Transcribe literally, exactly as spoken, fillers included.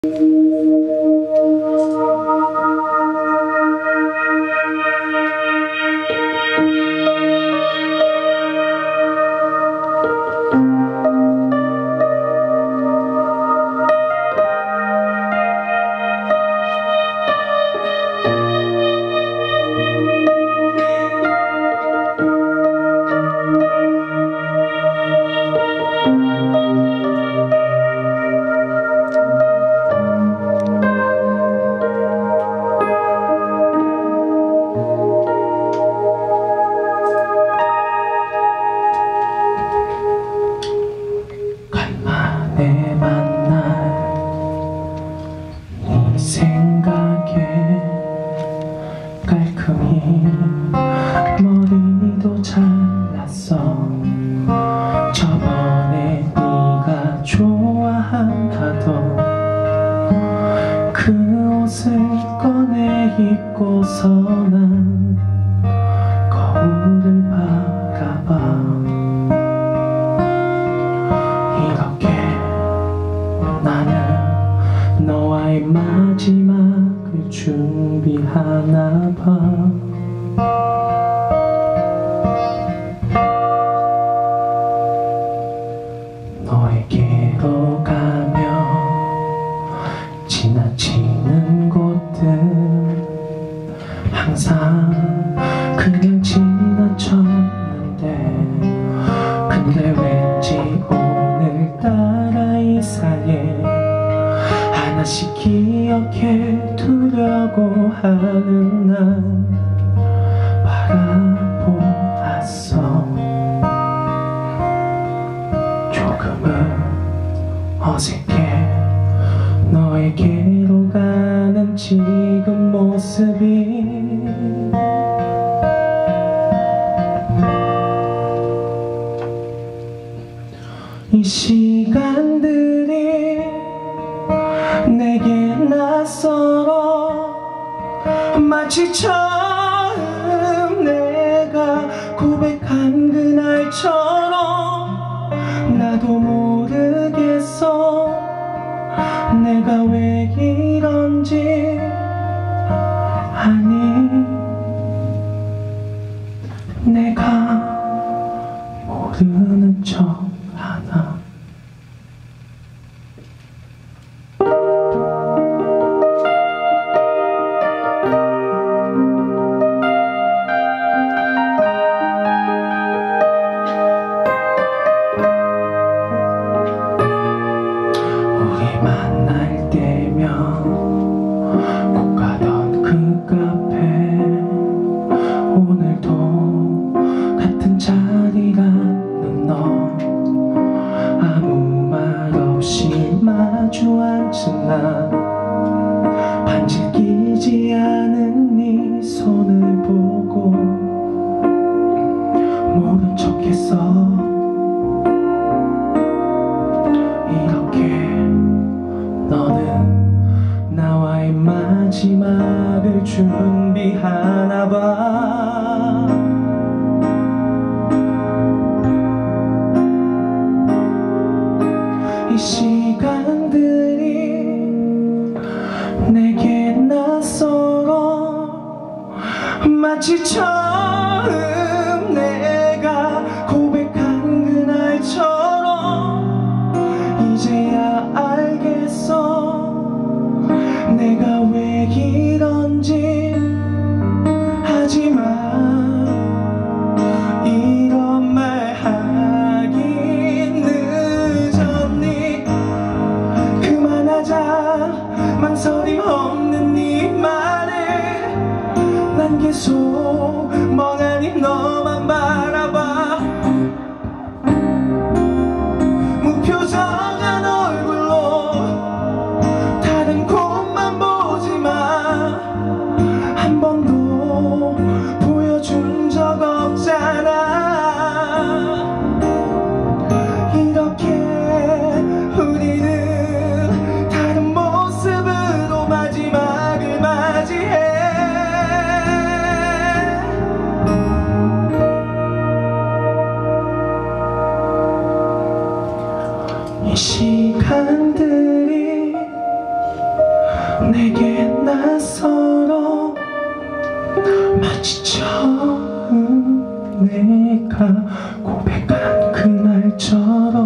간만에 만날 네 생각에 깔끔히 머리도 잘랐어. 저번에 네가 좋아하던 그 옷을 꺼내 입고서 난 거울을 바라봐. 이렇게 나는 너와의 마지막을 준비하나 봐. 너에게로 가며 지나치는 곳들 항상 그냥 지나쳤는데, 근데 왠지 오늘따라 이상해. 하나씩 기억해 두려고 하는 날 바라보았어. 조금은 어색해. 너에게로 가는 지금 모습이 이 시간들이 내게 낯설어. 마치 처음 내가 고백한 그날처럼 나도 모르겠어 내가 왜 이런지. 아니 내가 모르는 척 하나. 만날 때면 꼭 가던 그 카페, 오늘도 같은 자리라는 너. 아무 말 없이 마주 앉은 나, 반질 끼지 않은 네 손을 보고 모른 척했어. 너는 나와의 마지막을 준비하나 봐. 이 시간들이 내게 낯설어. 마치 처음 내가 고백한 그날처럼 이제야 알겠어 내가 왜 이런지. 하지만 이런 말 하긴 늦었니. 그만하자 망설임 없는 네 말에 난 계속 멍하니 너만 바라봐. 무표정한 얼굴로 다른 곳만 보지마. 한 번도 보여준 적 없잖아. 이렇게 우리는 다른 모습으로 마지막을 맞이해. 내게 낯설어 마치 처음 내가 고백한 그날처럼